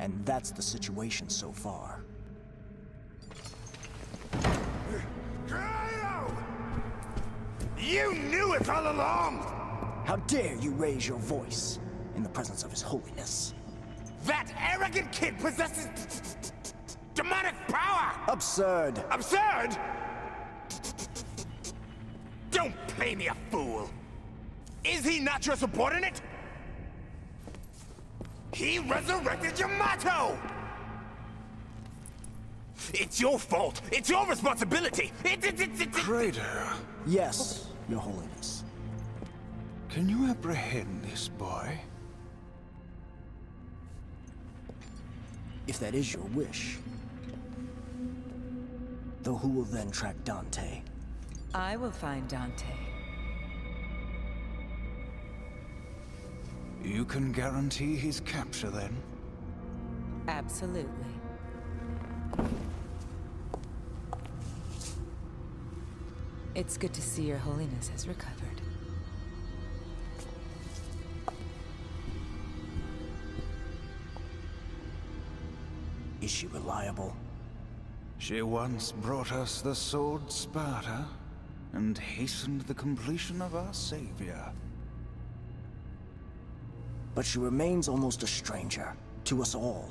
And that's the situation so far. You knew it all along! How dare you raise your voice in the presence of His Holiness? That arrogant kid possesses demonic power! Absurd! Absurd?! Don't play me a fool! Is he not your subordinate? He resurrected Yamato! It's your fault! It's your responsibility! Kratos. Yes, Your Holiness. Can you apprehend this boy? If that is your wish. Though who will then track Dante? I will find Dante. You can guarantee his capture then? Absolutely. It's good to see Your Holiness has recovered. Is she reliable? She once brought us the sword Sparta, and hastened the completion of our savior. But she remains almost a stranger to us all.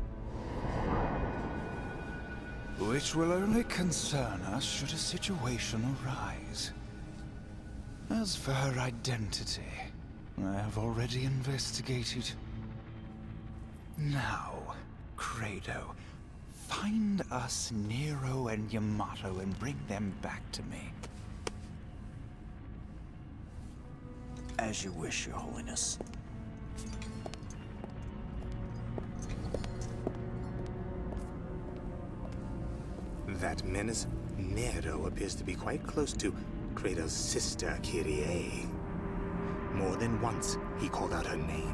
Which will only concern us should a situation arise. As for her identity, I have already investigated. Now, Kratos, find us Nero and Yamato and bring them back to me. As you wish, Your Holiness. That menace, Nero, appears to be quite close to Kratos' sister, Kyrie. More than once, he called out her name.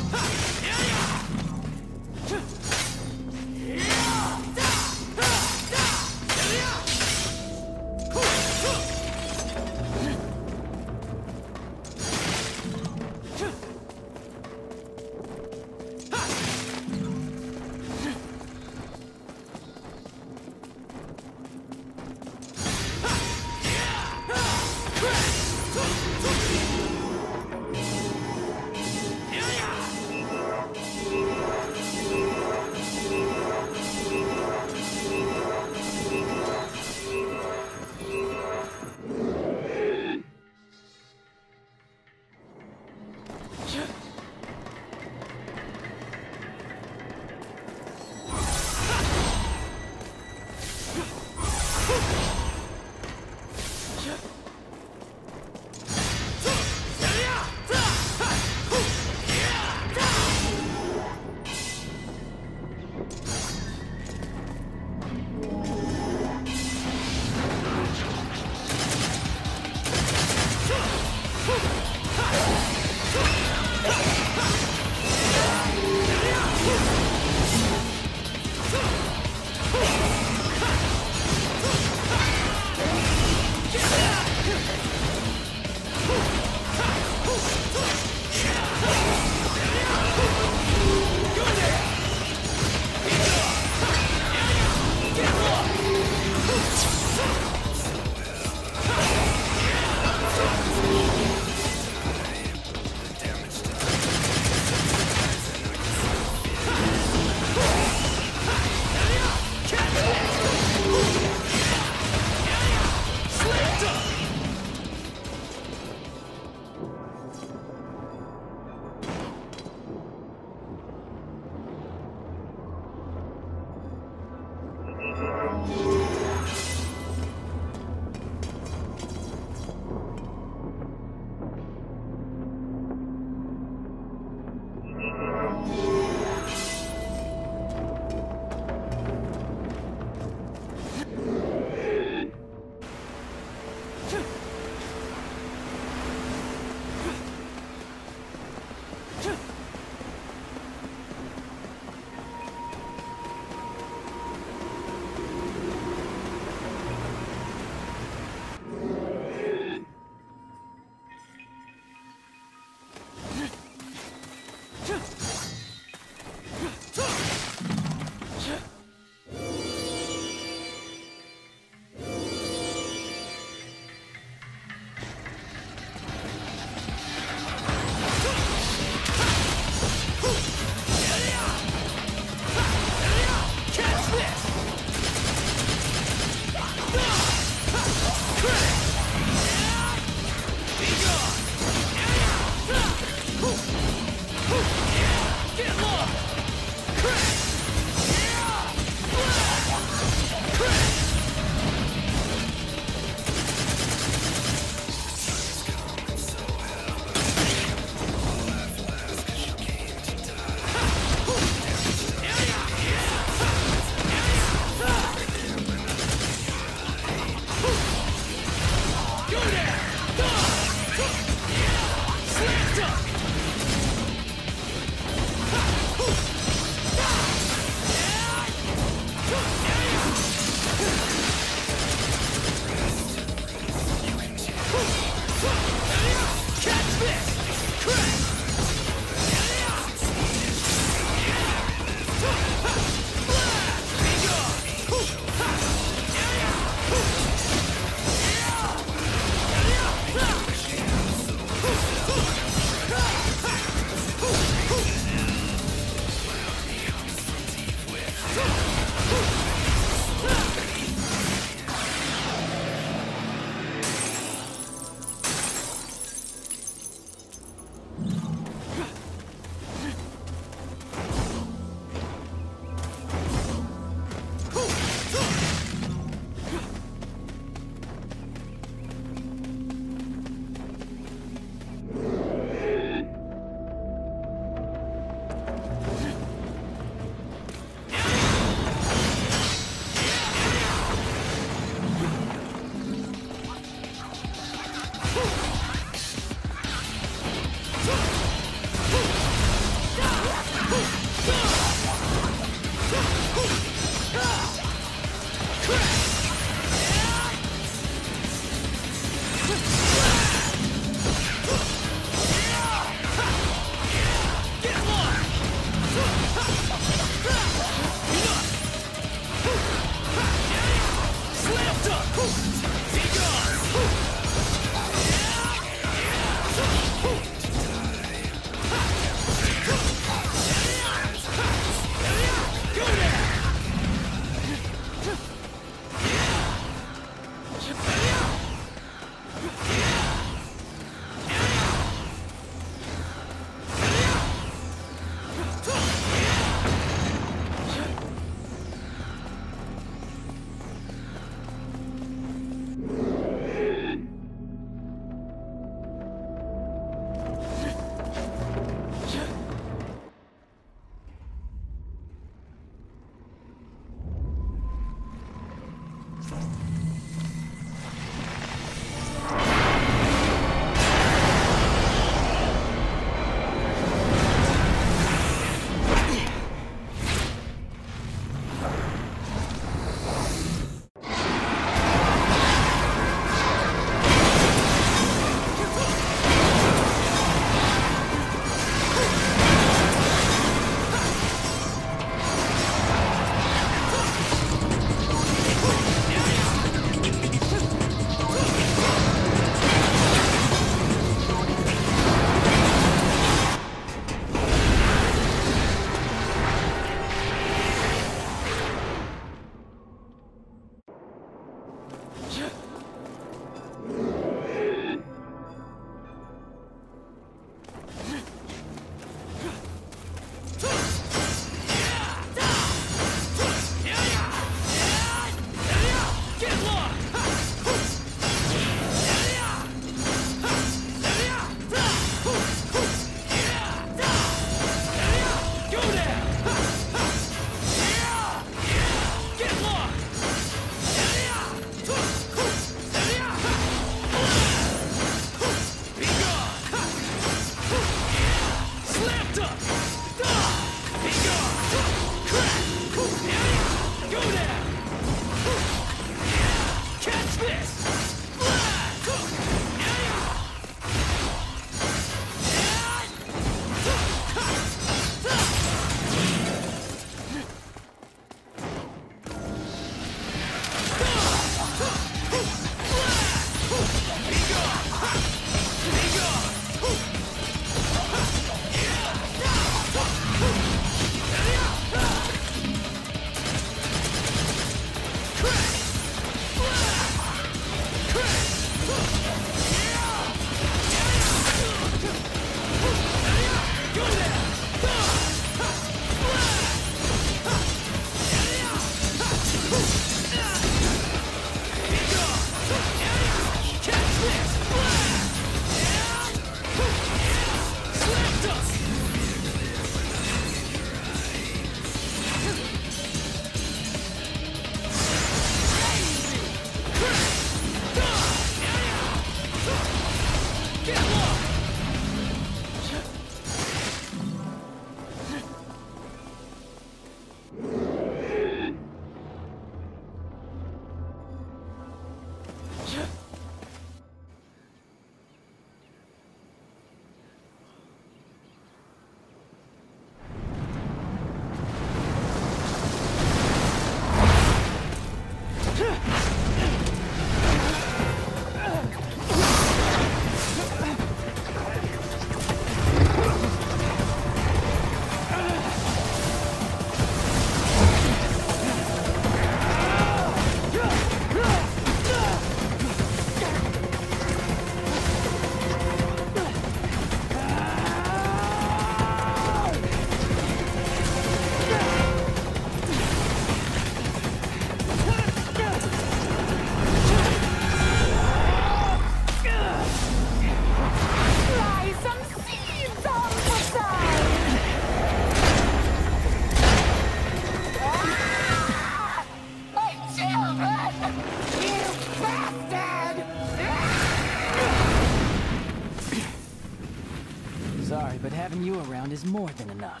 Sorry, but having you around is more than enough.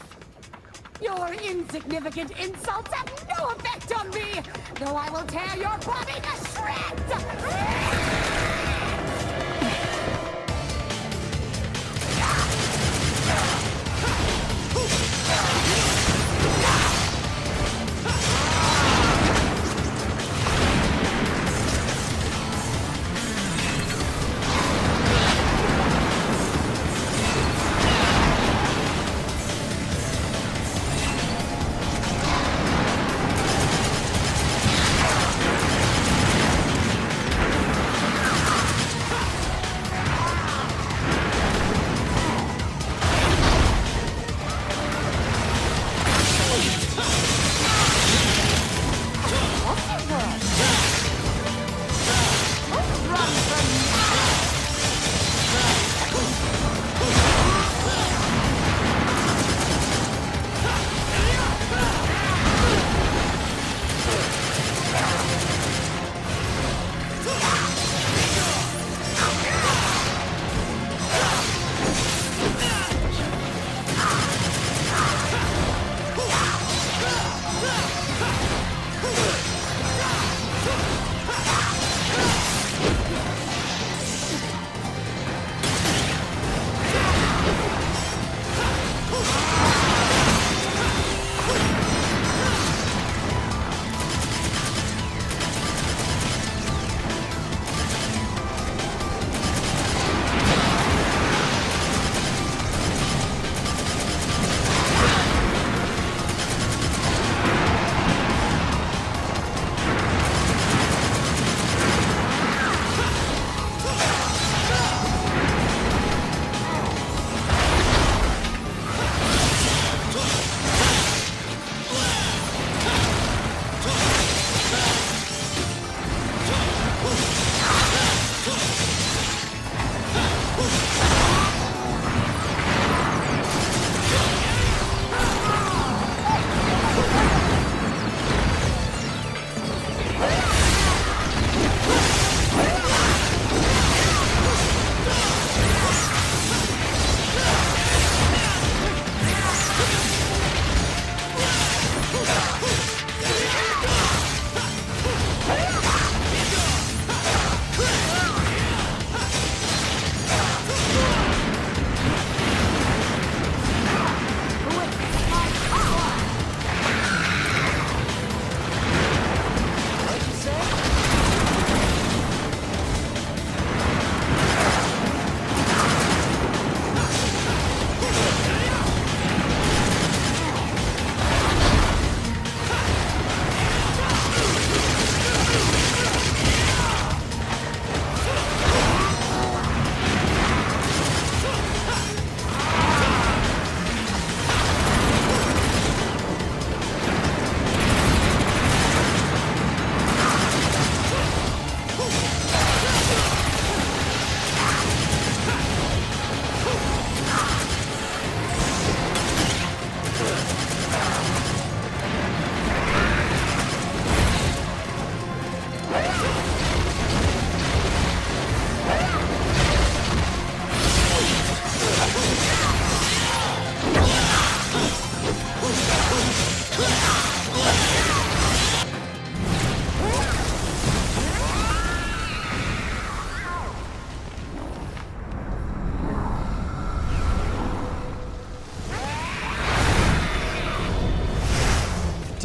Your insignificant insults have no effect on me, though I will tear your body to shreds!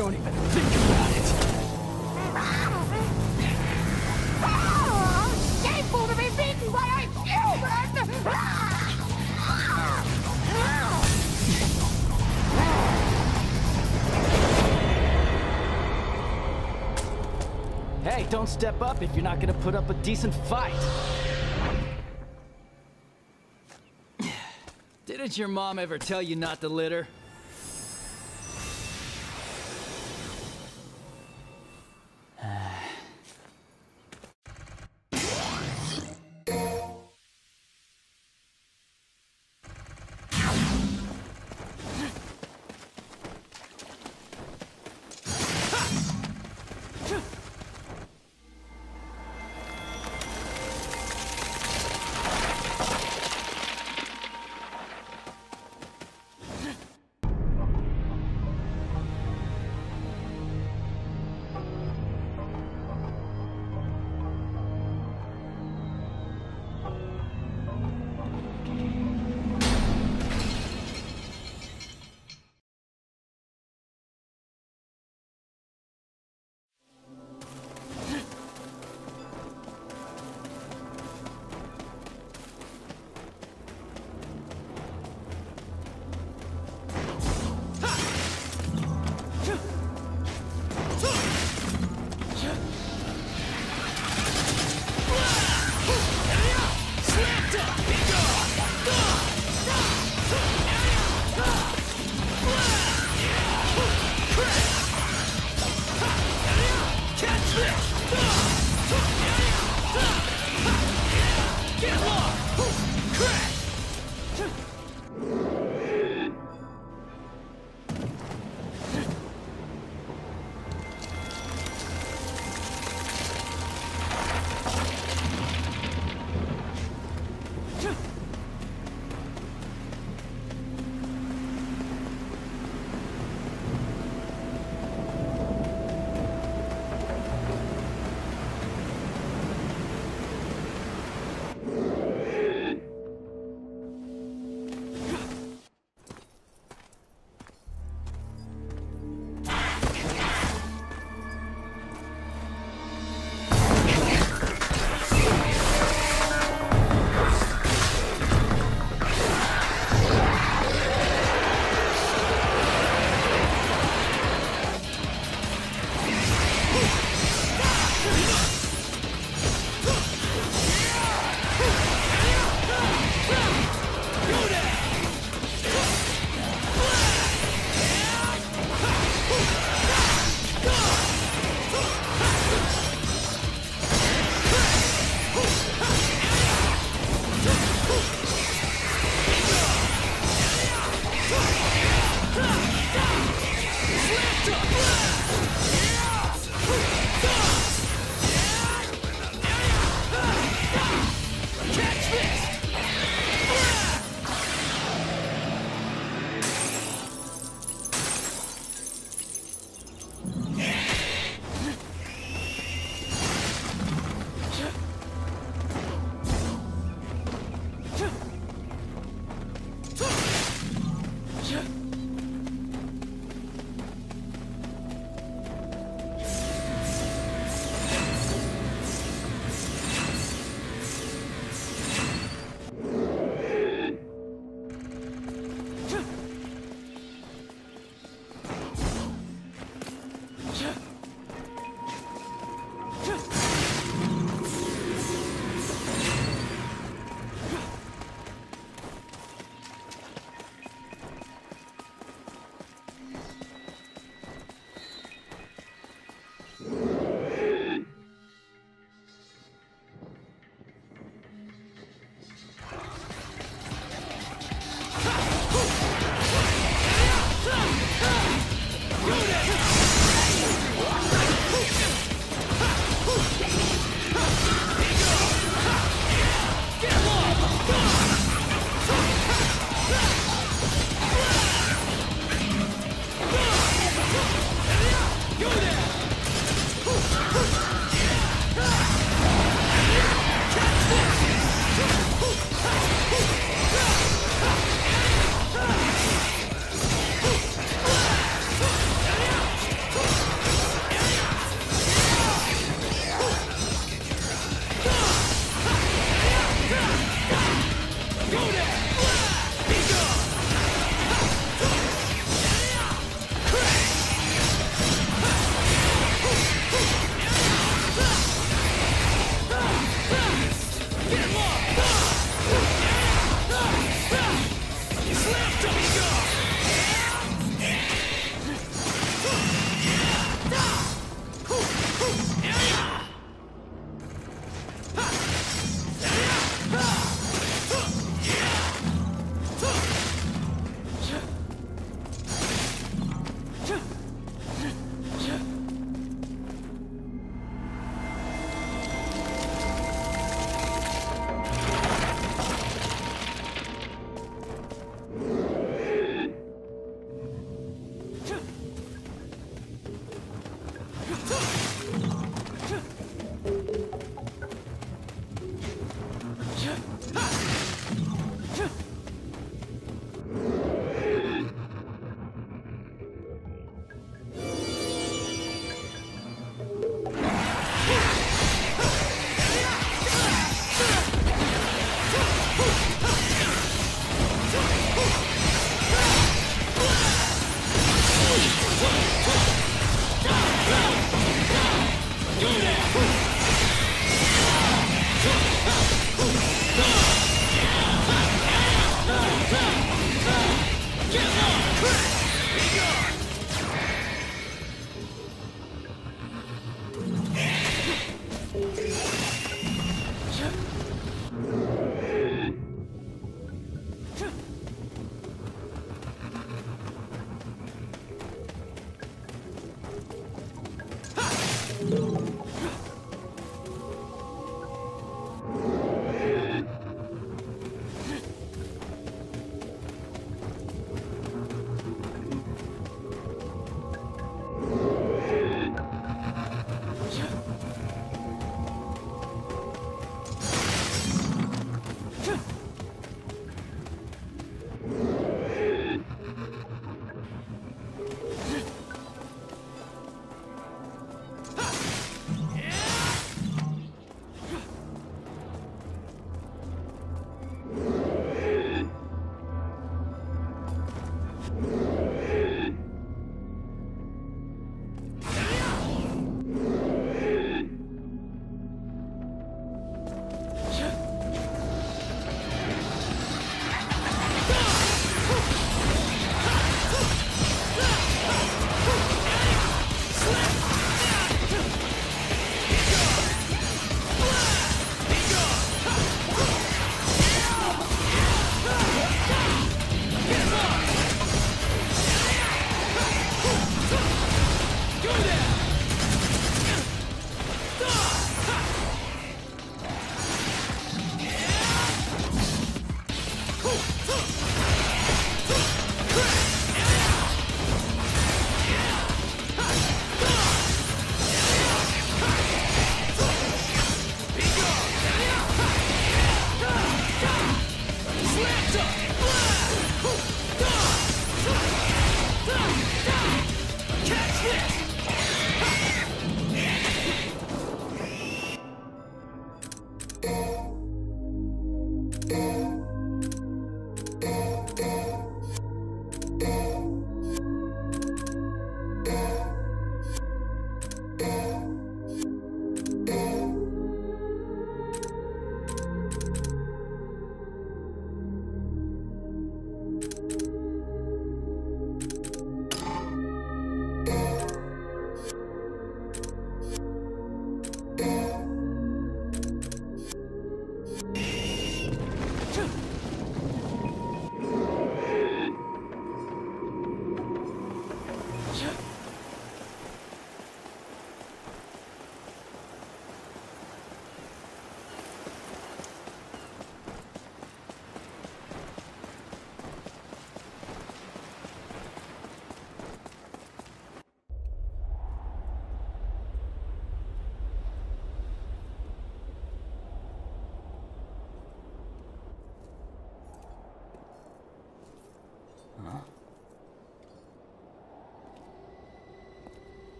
Don't even think about it. Shameful to be beaten by a human! Hey, don't step up if you're not gonna put up a decent fight. Didn't your mom ever tell you not to litter?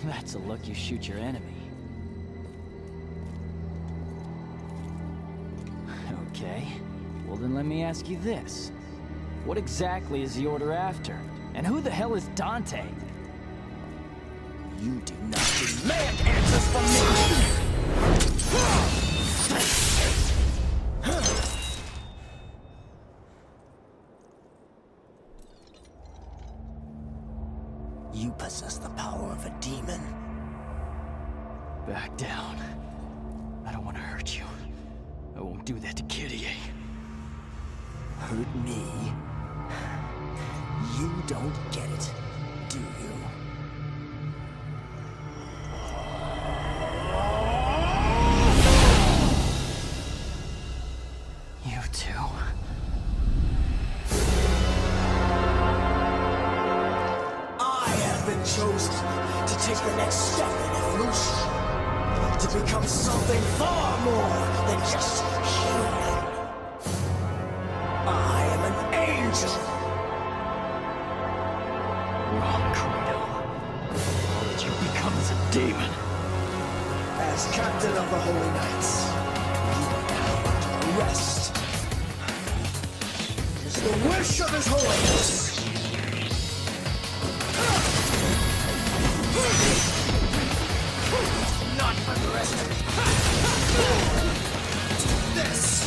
That's a look you shoot your enemy. Okay. Well then let me ask you this. What exactly is the Order after? And who the hell is Dante? You do not demand answers from me! You possess the power of a demon. Back down. I don't want to hurt you. I won't do that to Kyrie. Hurt me? You don't get it, do you? You too? I have been chosen to take the next step in evolution. To become something far more than just human. I am an angel. Wrong, Credo. All that you become is a demon. As captain of the Holy Knights, you are now under arrest. It is the wish of His Holiness. Not underestimate this.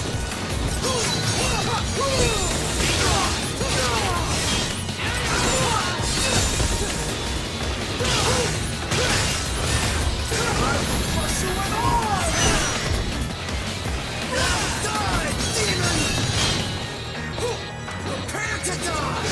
Die, demon! Prepare to die!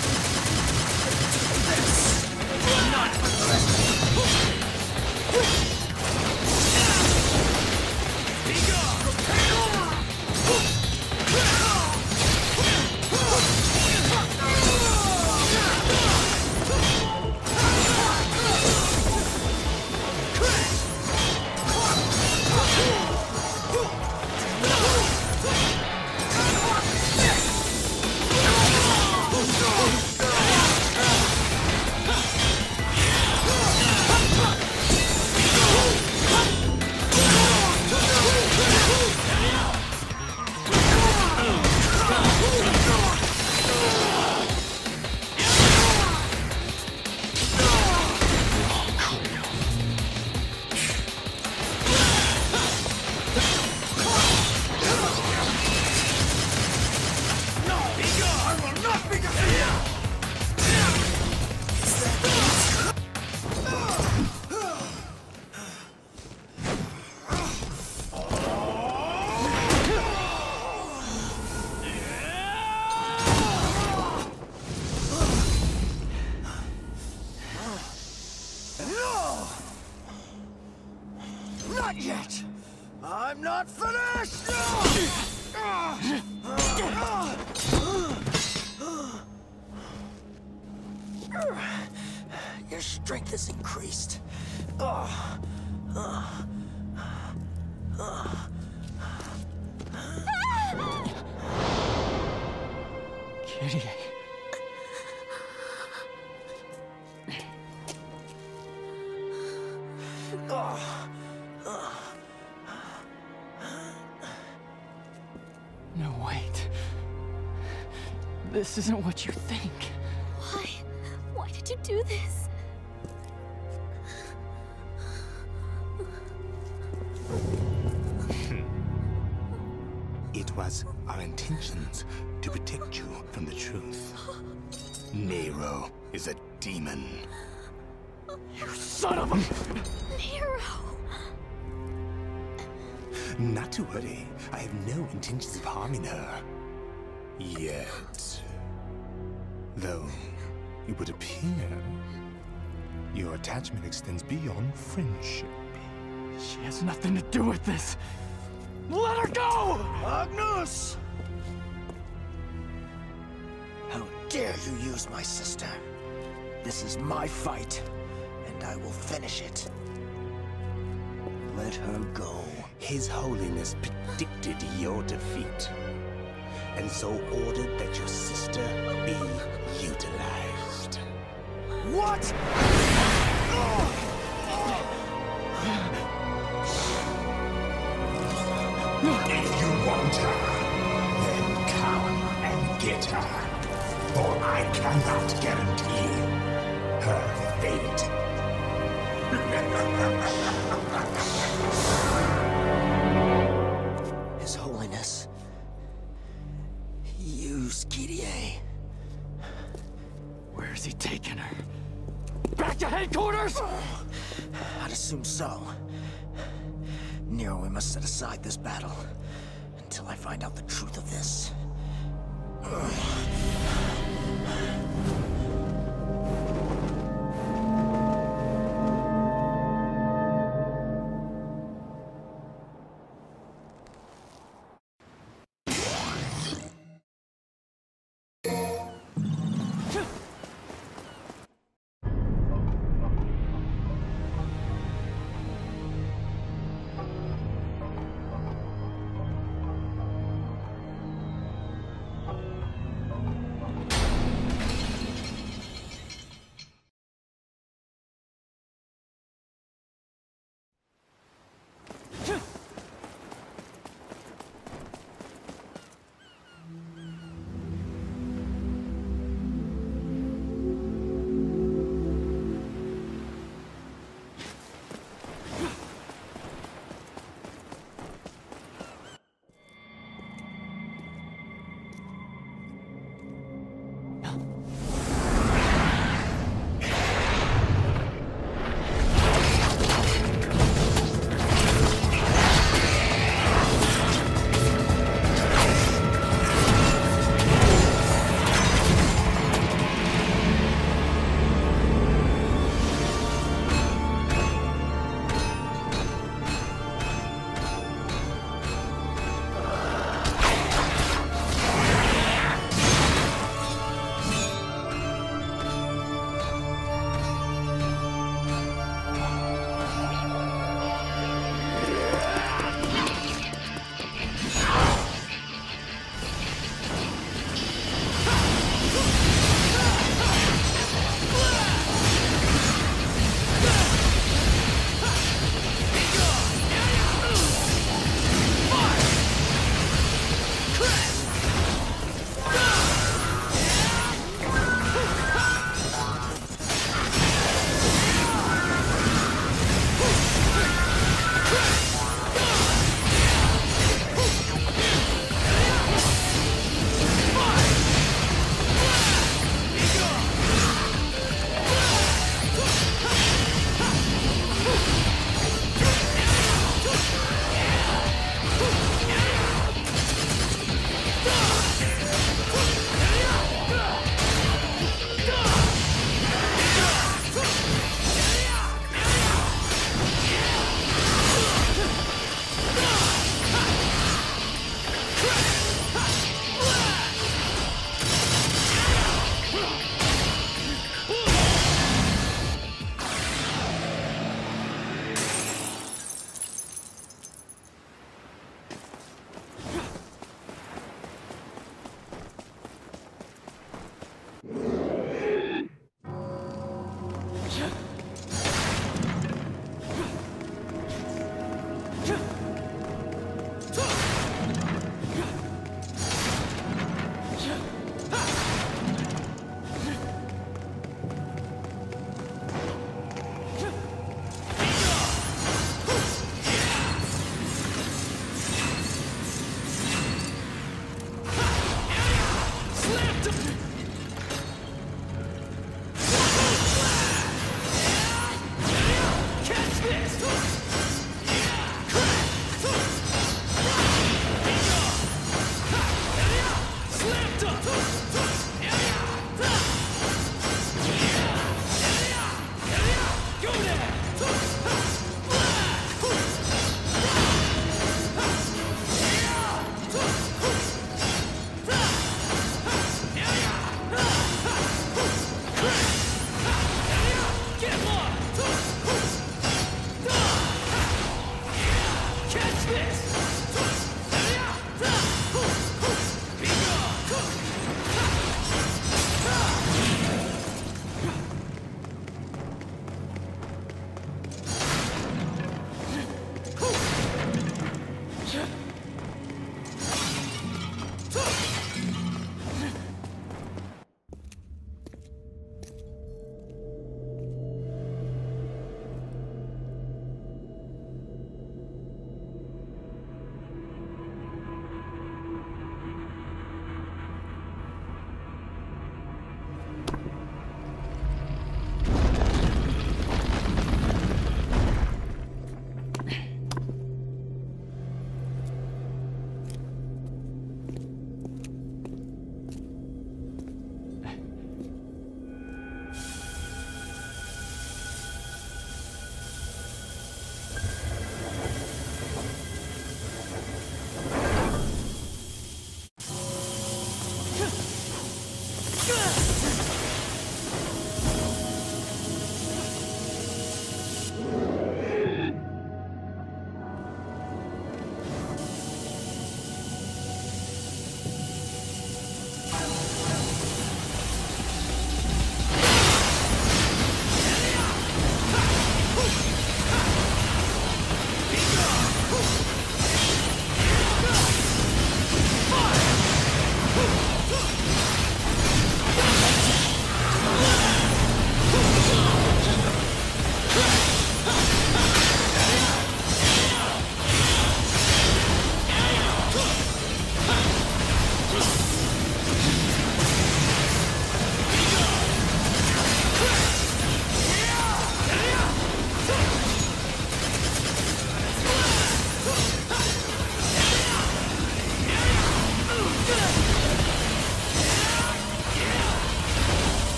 Not Not yet! I'm not finished! Your strength is increased. Kitty. No, wait. This isn't what you think. Why? Why did you do this? It was our intentions to protect you from the truth. Nero is a demon. You son of a... Nero! Not to worry, I have no intentions of harming her. Yet. Though, it would appear your attachment extends beyond friendship. She has nothing to do with this. Let her go! Agnus! How dare you use my sister? This is my fight, and I will finish it. Let her go. His Holiness predicted your defeat, and so ordered that your sister be utilized. What? If you want her, then come and get her. For I cannot guarantee her fate. His Holiness. Use Kyrie. Where is he taking her? Back to headquarters? I'd assume so. Nero, we must set aside this battle until I find out the truth of this.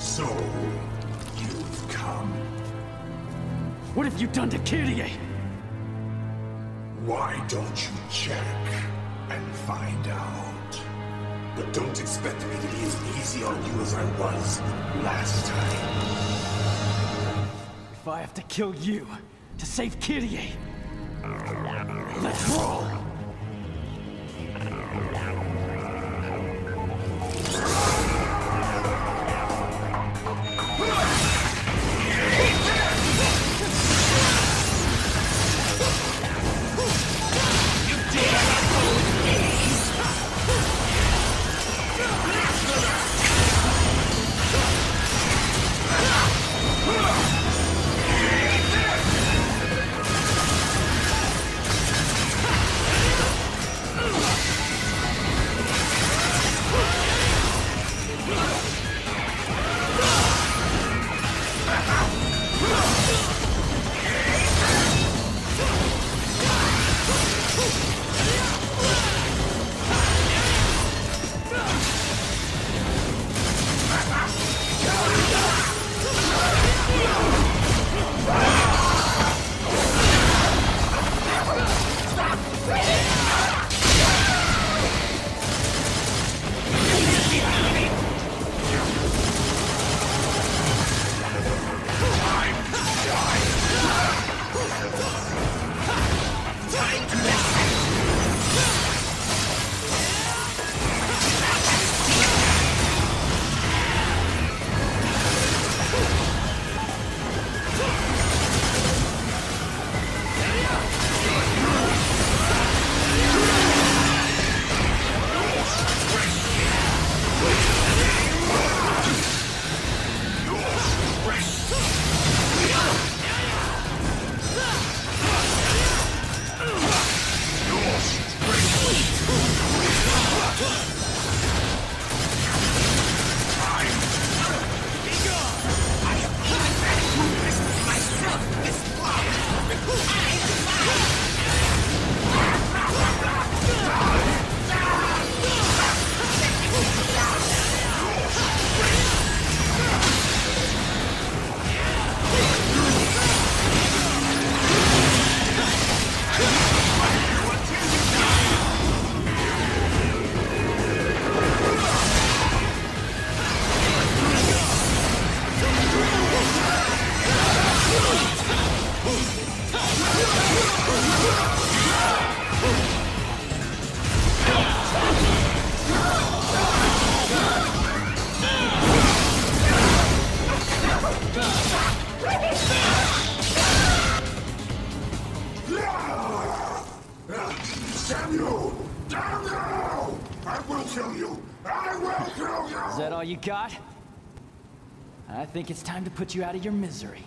So, you've come. What have you done to Kyrie? Why don't you check and find out? But don't expect me to be as easy on you as I was last time. If I have to kill you to save Kyrie, let's roll! Is that all you got? I think it's time to put you out of your misery.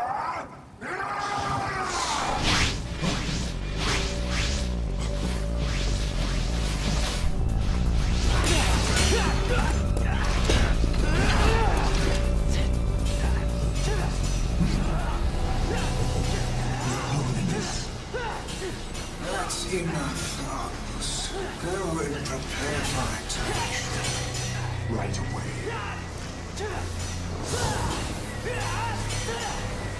That's enough, Argus. Go and prepare for attack. Right away.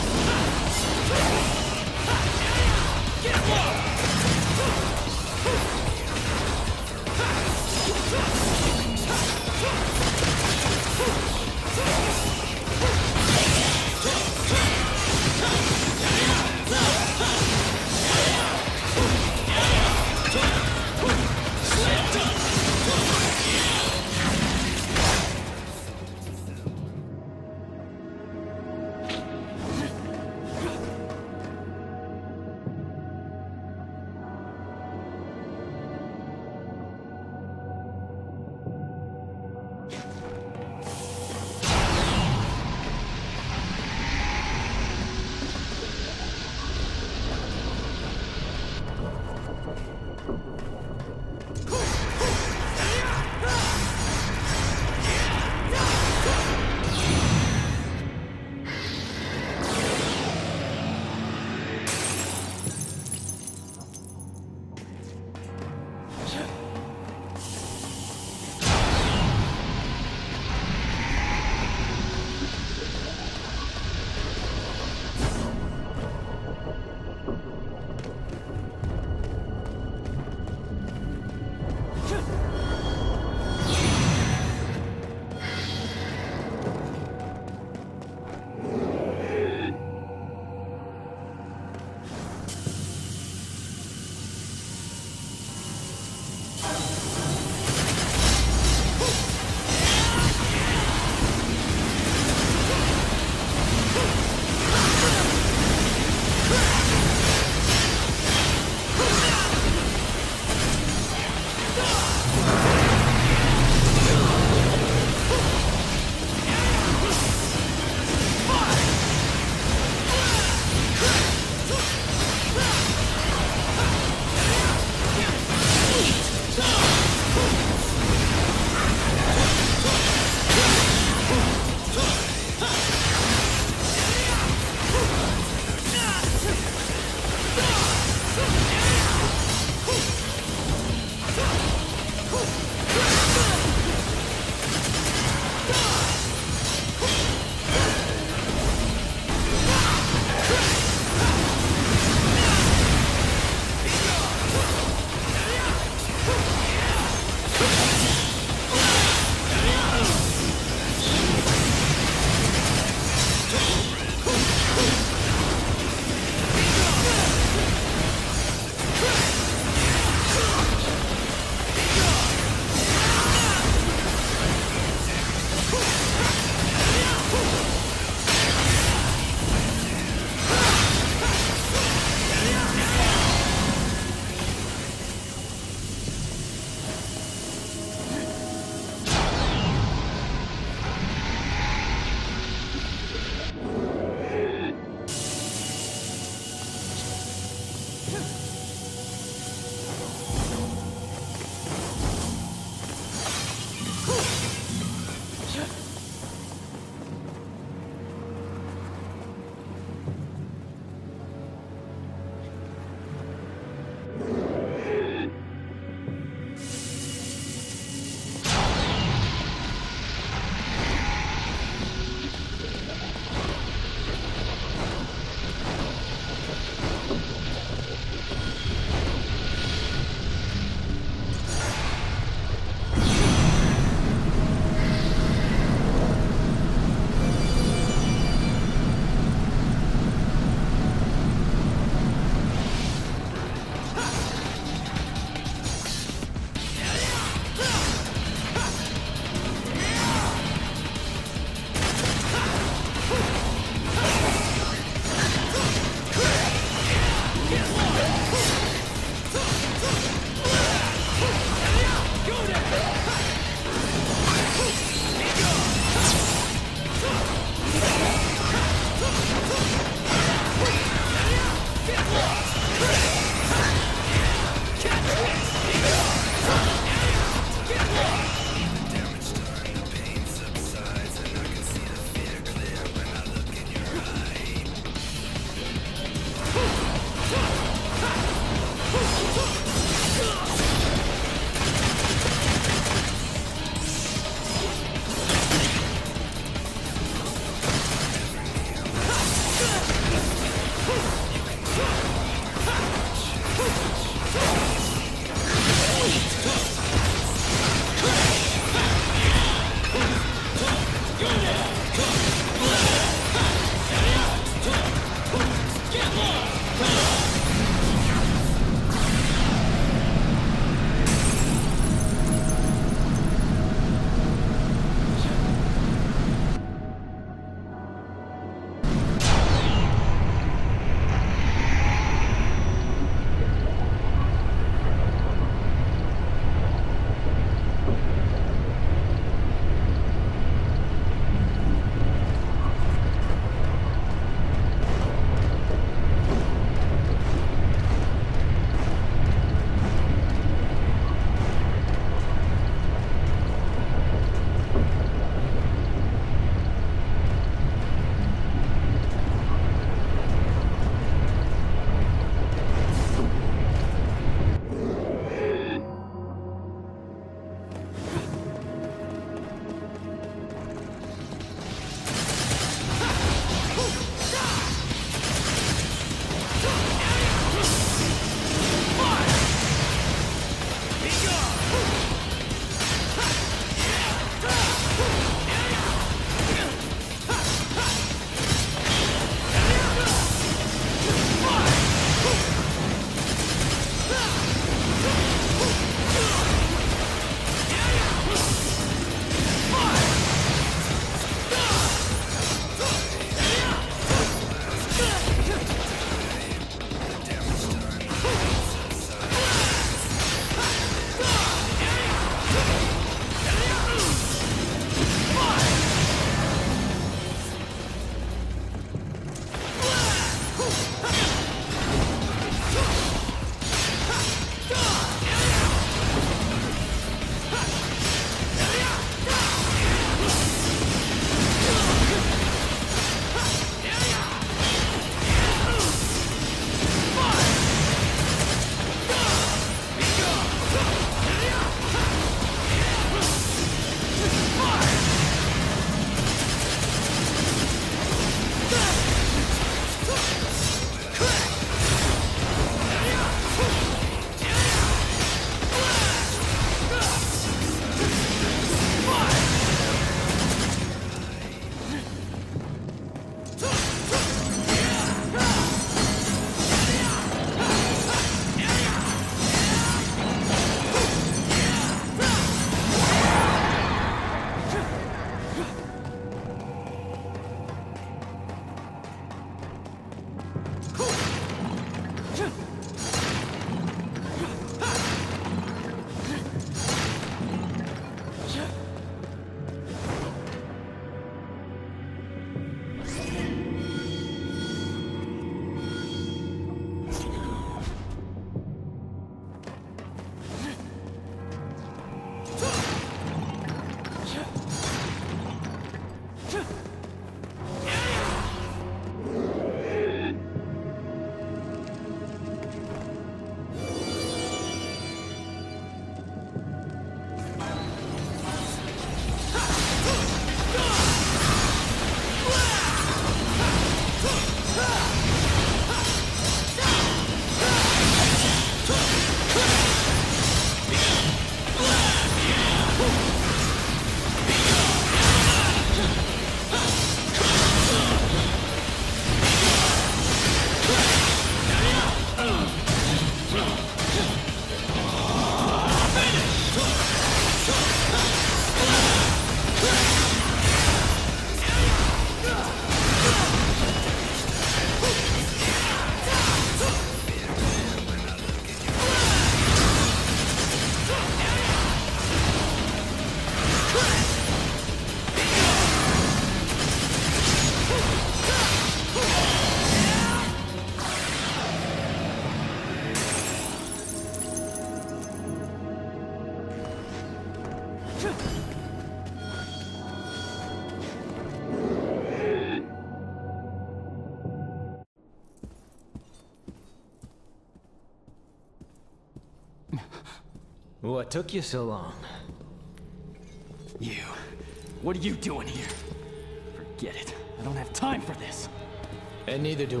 What took you so long? You. What are you doing here? Forget it. I don't have time for this. And neither do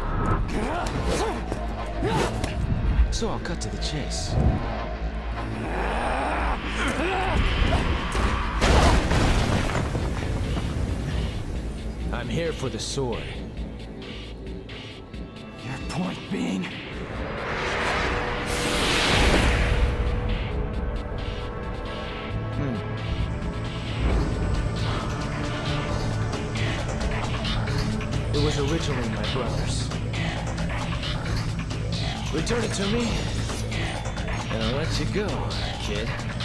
I. So I'll cut to the chase. I'm here for the sword. Your point being? It was originally my brother's. Return it to me, and I'll let you go, kid.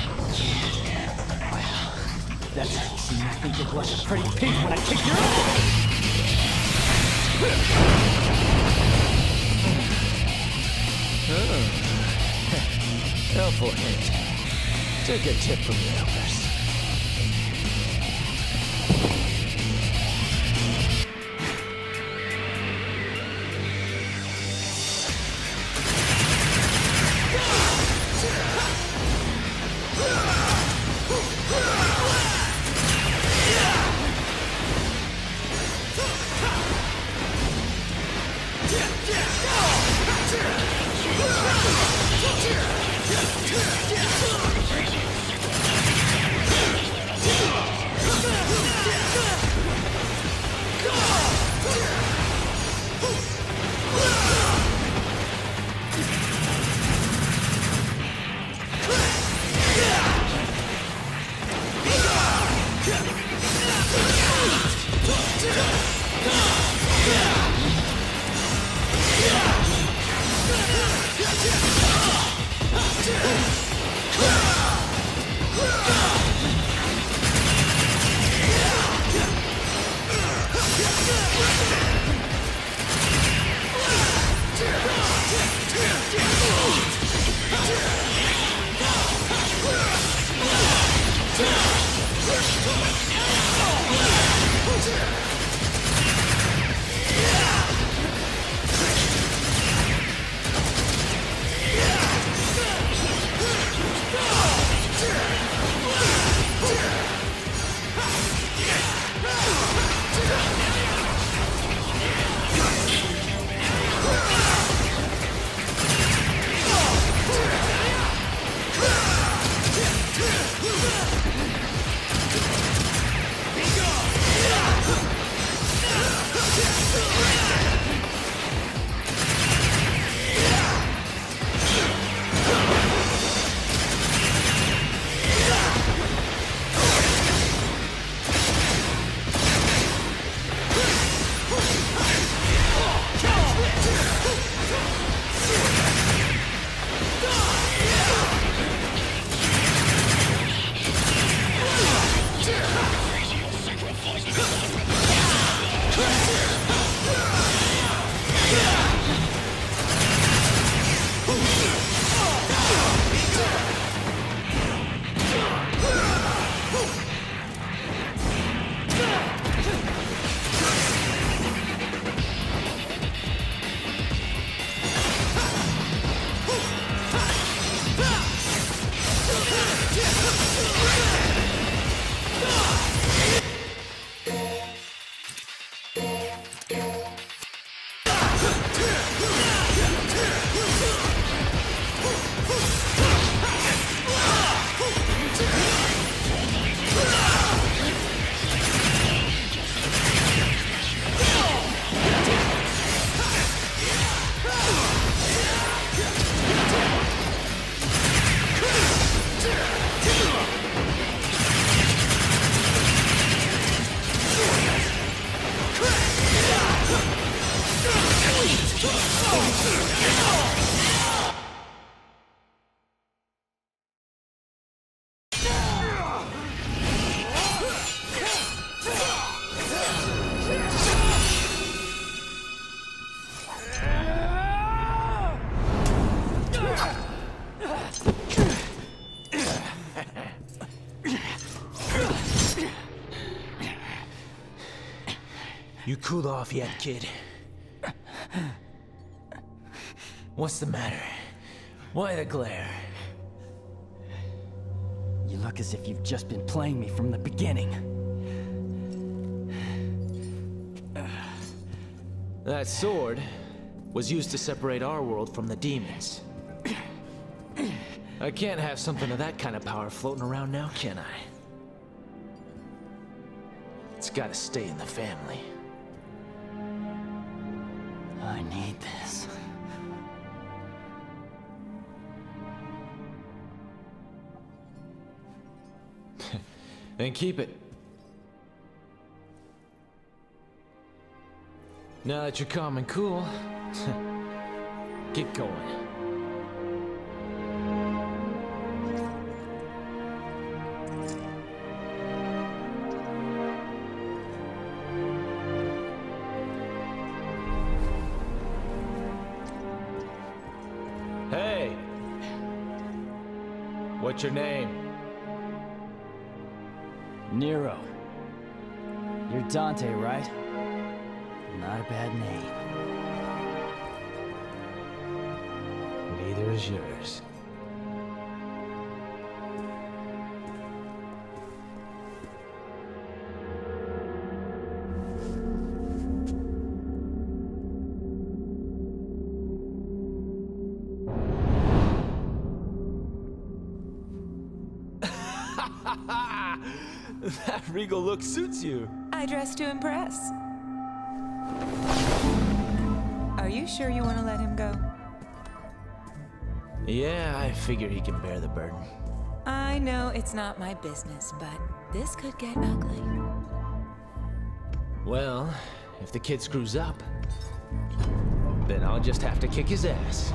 Well, that's how you see me think you'll blush a pretty pig when I kick your ass! Oh. Helpful hint. Take a tip from the elders. You cooled off yet, kid? What's the matter? Why the glare? You look as if you've just been playing me from the beginning. That sword was used to separate our world from the demons. I can't have something of that kind of power floating around now, can I? It's gotta stay in the family. I need this. Then keep it. Now that you're calm and cool, get going. Hey! What's your name? Nero. You're Dante, right? Not a bad name. Neither is yours. That regal look suits you. I dress to impress. Are you sure you want to let him go? Yeah, I figure he can bear the burden. I know it's not my business, but this could get ugly. Well, if the kid screws up, then I'll just have to kick his ass.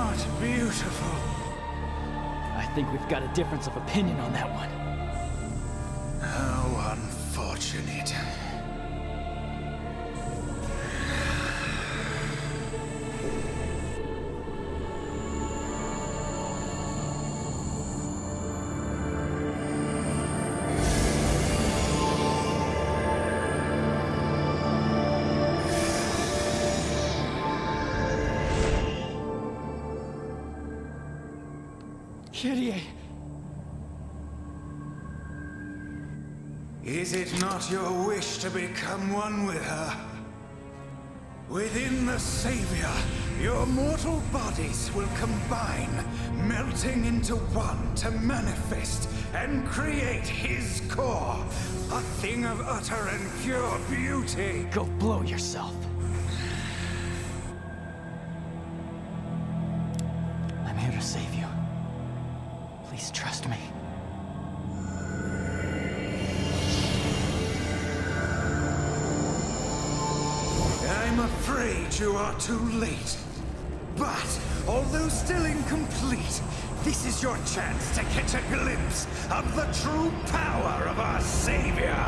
not beautiful? I think we've got a difference of opinion on that one. How unfortunate. Kyrie! Is it not your wish to become one with her? Within the Savior, your mortal bodies will combine, melting into one to manifest and create his core, a thing of utter and pure beauty. Go blow yourself. I'm here to save you. Please trust me. I'm afraid you are too late. But, although still incomplete, this is your chance to catch a glimpse of the true power of our Savior.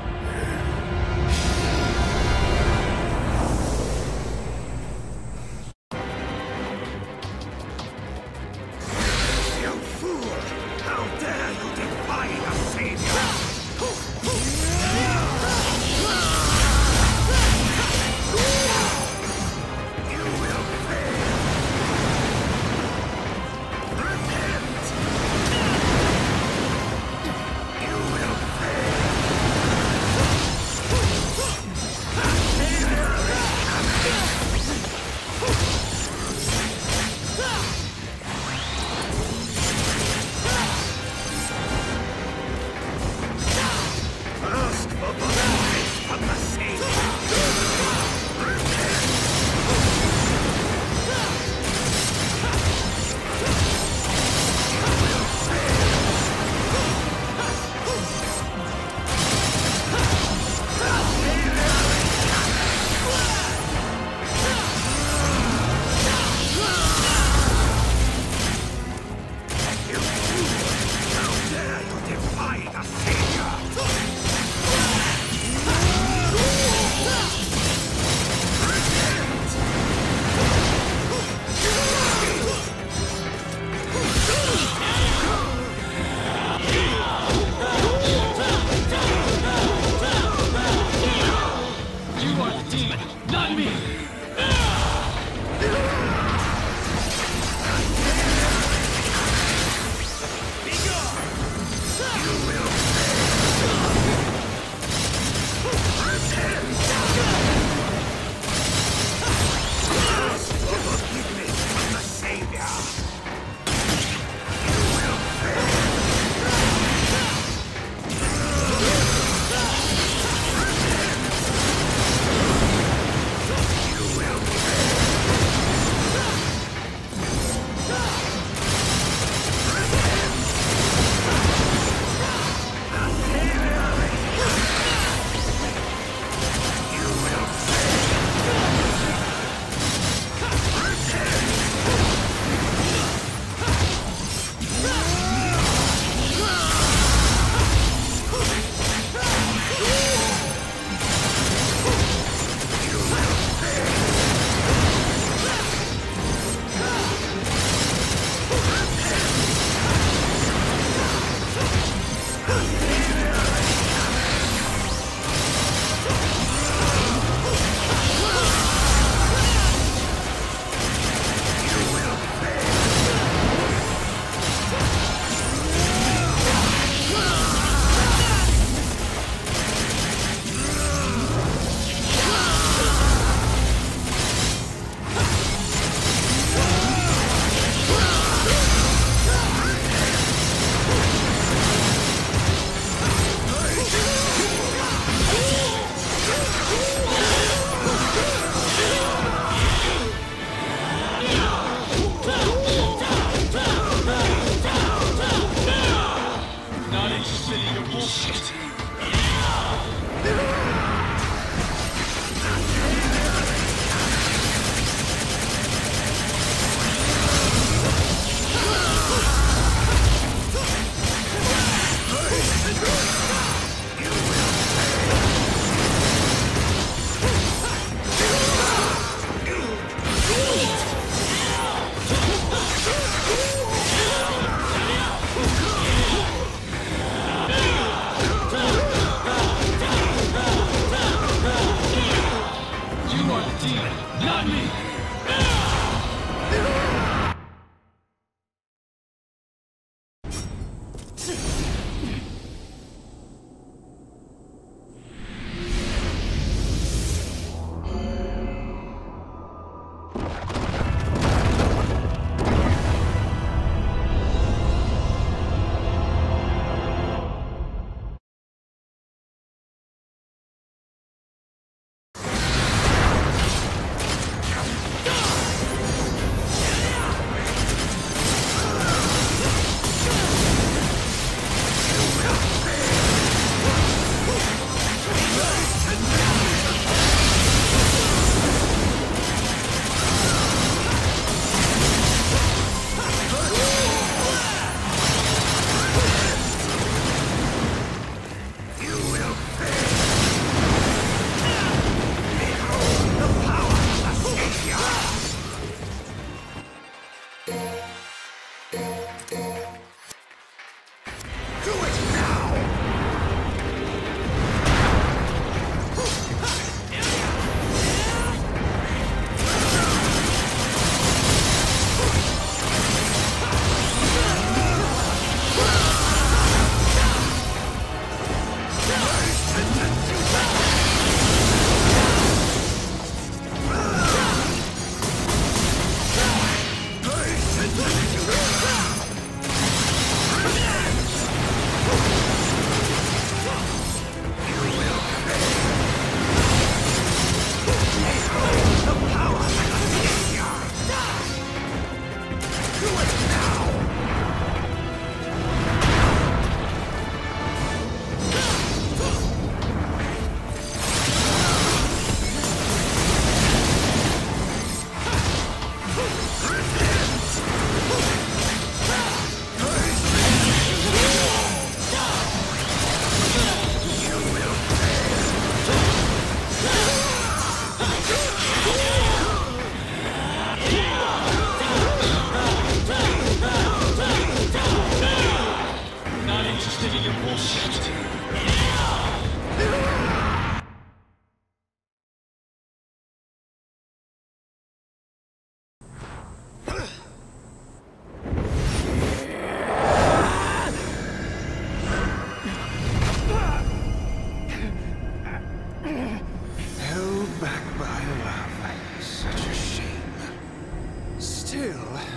You fool! How dare you defy the Savior!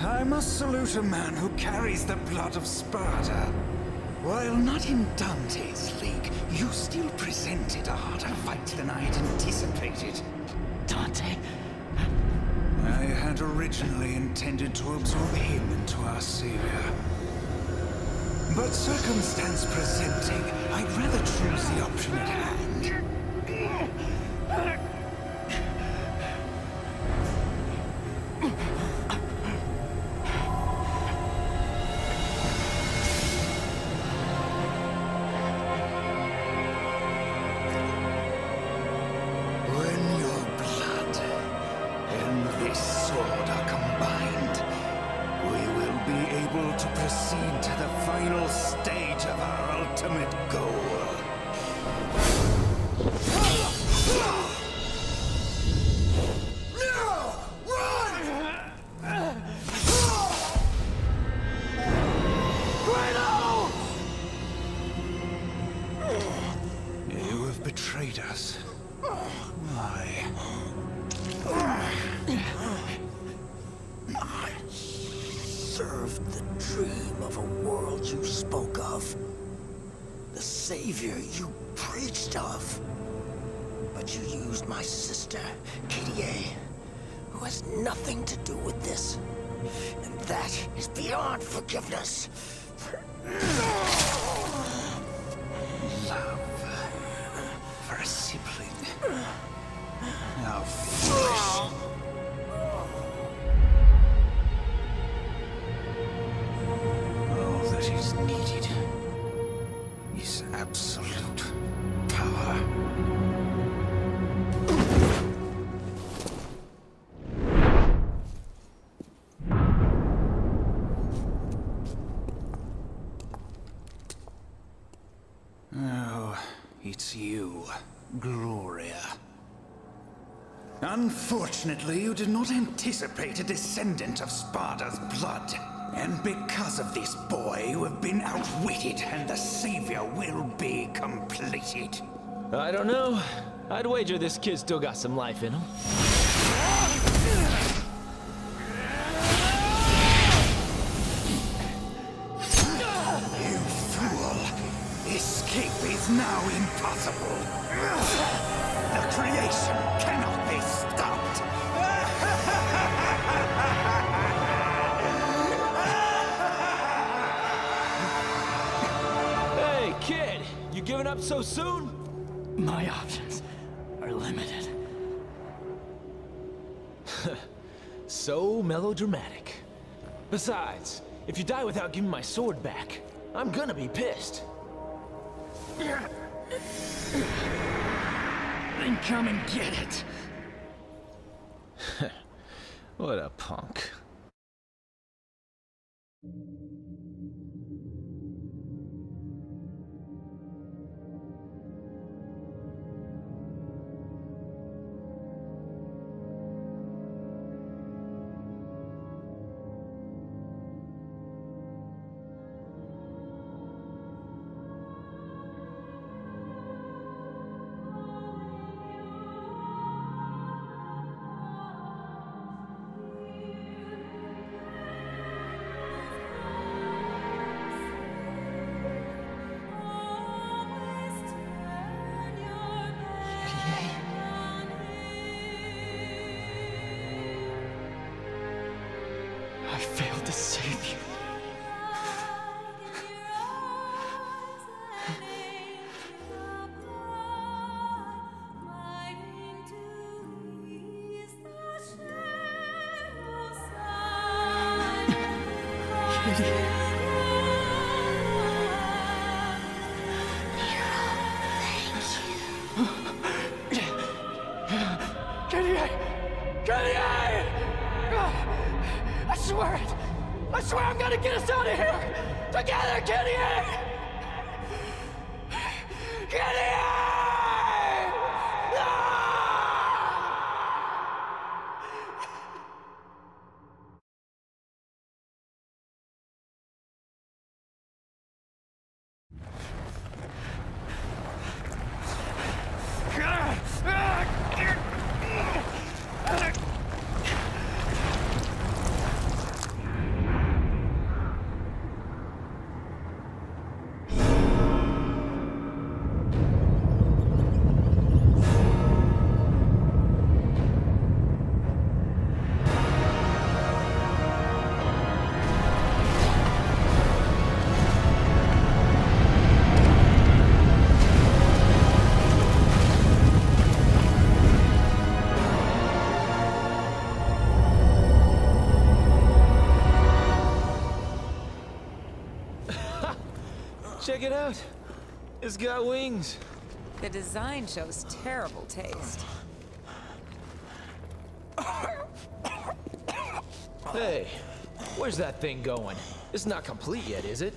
I must salute a man who carries the blood of Sparta. While not in Dante's league, you still presented a harder fight than I had anticipated. Dante? I had originally intended to absorb him into our savior. But circumstance presenting, I'd rather choose the option at hand. When your blood and this sword are combined, we will be able to proceed to the final stage of our ultimate goal. Nero! Run! You have betrayed us. Why? I served the dream of a world you spoke of. The savior you preached of. But you used my sister, Katie, who has nothing to do with this. And that is beyond forgiveness. Love for a sibling. How foolish. All that is needed is absolute power. Oh, it's you, Gloria. Unfortunately, you did not anticipate a descendant of Sparta's blood. And because of this boy, you have been outwitted, and the savior will be completed. I don't know. I'd wager this kid still got some life in him. You fool! Escape is now impossible. The creation cannot be stopped. Hey, kid! You giving up so soon? My options are limited. So melodramatic. Besides, if you die without giving my sword back, I'm gonna be pissed. Then come and get it. What a punk. I failed to save you. I swear I'm gonna get us out of here! Together, Gideon! Gideon! Check it out. It's got wings. The design shows terrible taste. Hey, where's that thing going? It's not complete yet, is it?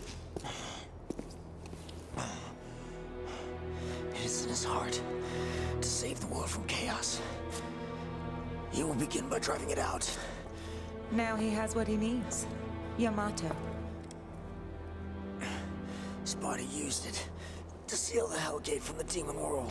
It is in his heart to save the world from chaos. He will begin by driving it out. Now he has what he needs. Yamato. Sparta used it to seal the Hellgate from the demon world.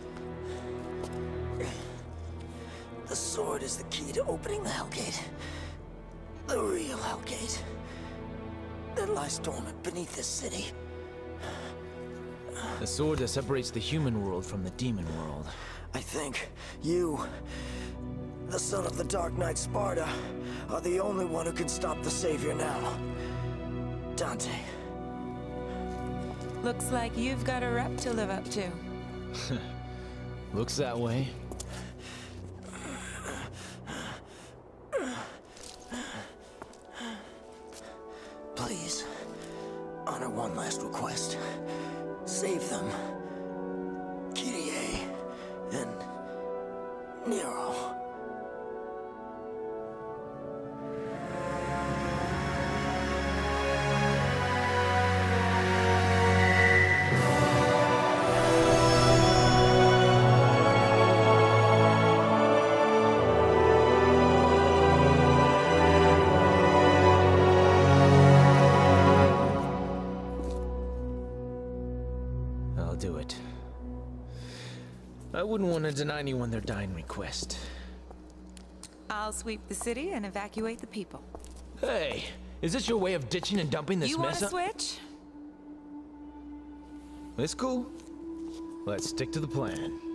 The sword is the key to opening the Hellgate. The real Hellgate that lies dormant beneath this city. The sword that separates the human world from the demon world. I think you, the son of the Dark Knight Sparta, are the only one who can stop the Savior now. Dante. Looks like you've got a rep to live up to. Looks that way. Please, honor one last request. Save them. Kyrie and Nero. Do it. I wouldn't want to deny anyone their dying request. I'll sweep the city and evacuate the people. Hey, is this your way of ditching and dumping this You mess want to up? switch? It's cool. Let's stick to the plan.